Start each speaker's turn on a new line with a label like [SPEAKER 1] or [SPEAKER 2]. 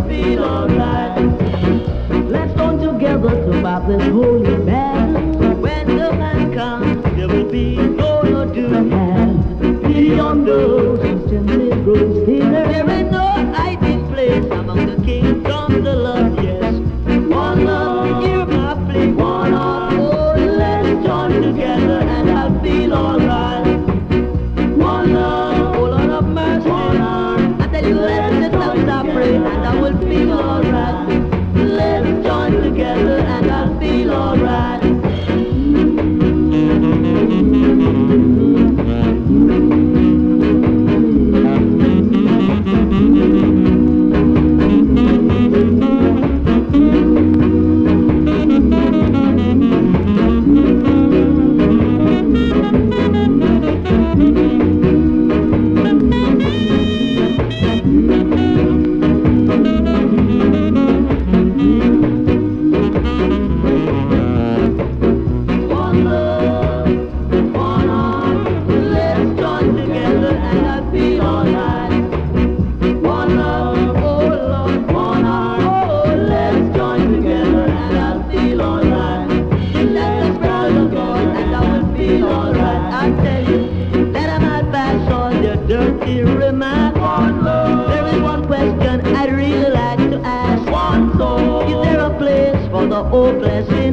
[SPEAKER 1] feel alright. Let's join together to fight this holy battle. When the man comes, there will be no doom. Beyond those who simply grow still, there ain't no hiding place among the kingdoms of love. Yes, one love, hear my plea. One love, oh, let's join together and I'll feel alright. One love, oh Lord of mercy. One love, I tell you, let the tongues I pray and I will feel alright. Let's join together and I'll feel alright. There is one question I'd really like to ask. Is there a place for the hopeless?